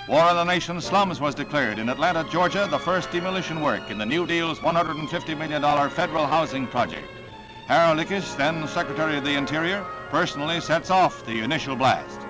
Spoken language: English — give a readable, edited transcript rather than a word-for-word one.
War on the Nation's Slums was declared in Atlanta, Georgia, the first demolition work in the New Deal's $150 million federal housing project. Harold Ickes, then Secretary of the Interior, personally sets off the initial blast.